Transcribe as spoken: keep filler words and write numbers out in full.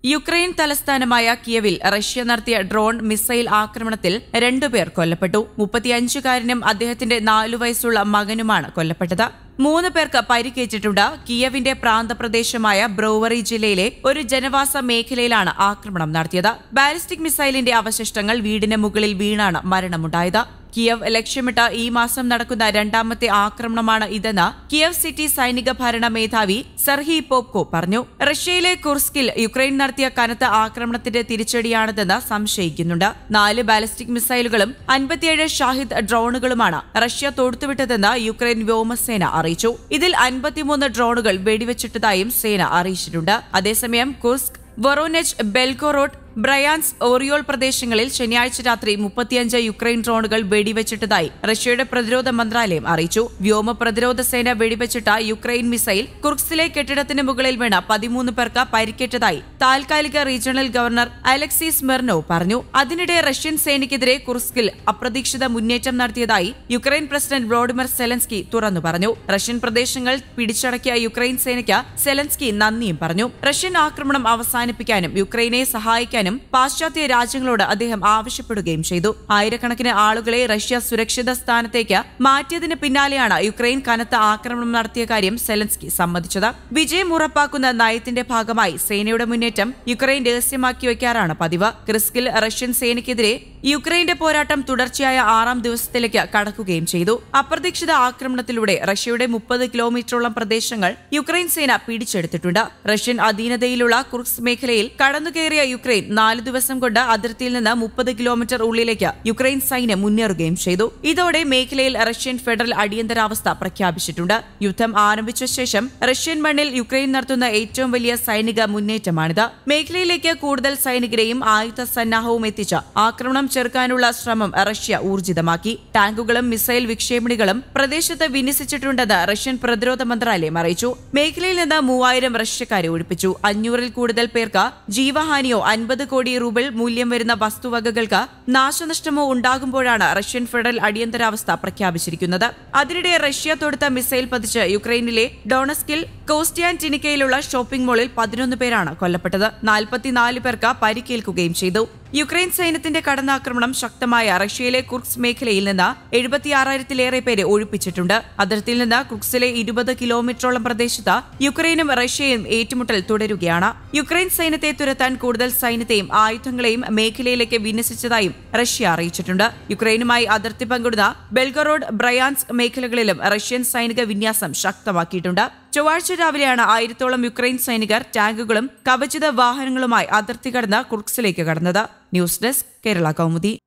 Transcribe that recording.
Ukraine തലസ്ഥാനമായ കിയവിൽ Russia നടത്തിയ ഡ്രോൺ മിസൈൽ ആക്രമണത്തിൽ രണ്ടുപേർ കൊല്ലപ്പെട്ടു. മുപ്പത്തിയഞ്ചുകാരനും അദ്ദേഹത്തിന്റെ നാലു വയസ്സുള്ള മകനുമാണ് കൊല്ലപ്പെട്ടത്. മൂന്ന് പേർക്ക് പരിക്കേറ്റിട്ടുണ്ട്. കിയവിന്റെ പ്രാന്തപ്രദേശമായ ബ്രോവറി ജില്ലയിലെ ഒരു ജനവാസ മേഖലയിലാണ് ആക്രമണം നടത്തിയത്. ബാലിസ്റ്റിക് മിസൈലിന്റെ അവശിഷ്ടങ്ങൾ വീടിന് മുകളിൽ വീണാണ് മരണമുണ്ടായത്. കിയവ് ലക്ഷ്യമിട്ട് ഈ മാസം നടക്കുന്ന രണ്ടാമത്തെ ആക്രമണമാണ് ഇതെന്ന് കിയവ് സിറ്റി സൈനിക ഭരണ മേധാവി സെർഹി പോപ്കോ പറഞ്ഞു. റഷ്യയിലെ കുർസ്കിൽ യുക്രൈൻ നടത്തിയ കനത്ത ആക്രമണത്തിന്റെ തിരിച്ചടിയാണിതെന്ന് സംശയിക്കുന്നുണ്ട്. നാല് ബാലിസ്റ്റിക് മിസൈലുകളും അൻപത്തിയേഴ് ഷാഹിദ് ഡ്രോണുകളുമാണ് റഷ്യ തൊടുത്തുവിട്ടതെന്ന് യുക്രൈൻ വ്യോമസേന അറിയിച്ചു. ഇതിൽ അൻപത്തിമൂന്ന് ഡ്രോണുകൾ വെടിവെച്ചിട്ടതായും സേന അറിയിച്ചിട്ടുണ്ട്. അതേസമയം Kursk, Voronezh, Belgorod, Bryansk, Oryol പ്രദേശങ്ങളിൽ ശനിയാഴ്ച രാത്രി മുപ്പത്തിയഞ്ച് യുക്രൈൻ ഡ്രോണുകൾ വെടിവെച്ചിട്ടതായി റഷ്യയുടെ പ്രതിരോധ മന്ത്രാലയം അറിയിച്ചു. വ്യോമ പ്രതിരോധ സേന വെടിവെച്ചിട്ട യുക്രൈൻ മിസൈൽ കുർസ്കിലെ കെട്ടിടത്തിന് മുകളിൽ വീണ പതിമൂന്ന് പേർക്ക് പരിക്കേറ്റതായി താൽക്കാലിക റീജിയണൽ ഗവർണർ അലക്സി സ്മിർനോവ് പറഞ്ഞു. അതിനിടെ റഷ്യൻ സേനയ്ക്കെതിരെ കുർസ്കിൽ അപ്രതീക്ഷിത മുന്നേറ്റം നടത്തിയതായി യുക്രൈൻ പ്രസിഡന്റ് വ്ളോഡിമിർ സെലൻസ്കി തുറന്നു പറഞ്ഞു. റഷ്യൻ പ്രദേശങ്ങൾ പിടിച്ചടക്കിയ യുക്രൈൻ സേനയ്ക്ക് സെലൻസ്കി നന്ദിയും പറഞ്ഞു. റഷ്യൻ ആക്രമണം അവസാനിപ്പിക്കാനും യുക്രൈനെ സഹായിക്കാനും പാശ്ചാത്യ രാജ്യങ്ങളോട് അദ്ദേഹം ആവശ്യപ്പെടുകയും ചെയ്തു. ആയിരക്കണക്കിന് ആളുകളെ റഷ്യ സുരക്ഷിത സ്ഥാനത്തേക്ക് മാറ്റിയതിന് പിന്നാലെയാണ് യുക്രൈൻ കനത്ത ആക്രമണം നടത്തിയ കാര്യം സെലൻസ്കി സമ്മതിച്ചത്. വിജയം ഉറപ്പാക്കുന്ന നയത്തിന്റെ ഭാഗമായി സേനയുടെ മുന്നേറ്റം യുക്രൈൻ രഹസ്യമാക്കി വയ്ക്കാറാണ് പതിവ്. ക്രിസ്കിൽ റഷ്യൻ സേനയ്ക്കെതിരെ യുക്രൈന്റെ പോരാട്ടം തുടർച്ചയായ ആറാം ദിവസത്തിലേക്ക് കടക്കുകയും ചെയ്തു. അപ്രതീക്ഷിത ആക്രമണത്തിലൂടെ റഷ്യയുടെ മുപ്പത് കിലോമീറ്ററോളം പ്രദേശങ്ങൾ യുക്രൈൻ സേന പിടിച്ചെടുത്തിട്ടുണ്ട്. റഷ്യൻ അധീനതയിലുള്ള കുർസ്ക് മേഖലയിൽ കടന്നുകയറിയ യുക്രൈൻ നാല് ദിവസം കൊണ്ട് അതിർത്തിയിൽ നിന്ന് മുപ്പത് കിലോമീറ്റർ ഉള്ളിലേക്ക് യുക്രൈൻ സൈന്യം മുന്നേറുകയും ചെയ്തു. ഇതോടെ മേഖലയിൽ റഷ്യൻ ഫെഡറൽ അടിയന്തരാവസ്ഥ പ്രഖ്യാപിച്ചിട്ടുണ്ട്. യുദ്ധം ആരംഭിച്ച ശേഷം റഷ്യൻ മണ്ണിൽ യുക്രൈൻ നടത്തുന്ന ഏറ്റവും വലിയ സൈനിക മുന്നേറ്റമാണിത്. മേഖലയിലേക്ക് കൂടുതൽ സൈനികരെയും ആയുധ സന്നാഹവും എത്തിച്ച ആക്രമണം ചെറുക്കാനുള്ള ശ്രമം റഷ്യ ഊർജിതമാക്കി. ടാങ്കുകളും മിസൈൽ വിക്ഷേപണികളും പ്രദേശത്ത് വിന്യസിച്ചിട്ടുണ്ടെന്ന് റഷ്യൻ പ്രതിരോധ മന്ത്രാലയം അറിയിച്ചു. മേഖലയിൽ നിന്ന് മൂവായിരം റഷ്യക്കാരെ ഒഴിപ്പിച്ചു. അഞ്ഞൂറിൽ കൂടുതൽ പേർക്ക് ജീവഹാനിയോ അൻപത് കോടി റൂബിൾ മൂല്യം വരുന്ന വസ്തുവകകൾക്ക് നാശനഷ്ടമോ ഉണ്ടാകുമ്പോഴാണ് റഷ്യൻ ഫെഡറൽ അടിയന്തരാവസ്ഥ പ്രഖ്യാപിച്ചിരിക്കുന്നത്. അതിനിടെ റഷ്യ തൊടുത്ത മിസൈൽ പതിച്ച് യുക്രൈനിലെ ഡോണസ്കിൽ കോസ്റ്റിയാന്റിനിക്കയിലുള്ള ഷോപ്പിംഗ് മാളിൽ പതിനൊന്ന് പേരാണ് കൊല്ലപ്പെട്ടത്. നാൽപ്പത്തിനാല് പേർക്ക് പരിക്കേൽക്കുകയും ചെയ്തു. യുക്രൈൻ സൈന്യത്തിന്റെ കടന്നാക്രമണം ശക്തമായ റഷ്യയിലെ കുർസ്ക് മേഖലയിൽ നിന്ന് എഴുപത്തിയാറായിരത്തിലേറെ പേരെ ഒഴിപ്പിച്ചിട്ടുണ്ട്. അതിർത്തിയിൽ നിന്ന് കുർസ്കിലെ ഇരുപത് കിലോമീറ്ററോളം പ്രദേശത്ത് യുക്രൈനും റഷ്യയും ഏറ്റുമുട്ടൽ തുടരുകയാണ്. യുക്രൈൻ സൈന്യത്തെ തുരത്താൻ കൂടുതൽ സൈന്യത്തെയും ആയുധങ്ങളെയും മേഖലയിലേക്ക് വിന്യസിച്ചതായും റഷ്യ അറിയിച്ചിട്ടുണ്ട്. യുക്രൈനുമായി അതിർത്തി പങ്കിടുന്ന ബെൽഗറോഡ്, ബ്രയാൻസ് മേഖലകളിലും റഷ്യൻ സൈനിക വിന്യാസം ശക്തമാക്കിയിട്ടുണ്ട്. ചൊവ്വാഴ്ച രാവിലെയാണ് ആയിരത്തോളം യുക്രൈൻ സൈനികർ ടാങ്കുകളും കവചിത വാഹനങ്ങളുമായി അതിർത്തി കടന്ന് കുർസ്കിലേക്ക് കടന്നത്. News desk Kerala Kaumudi.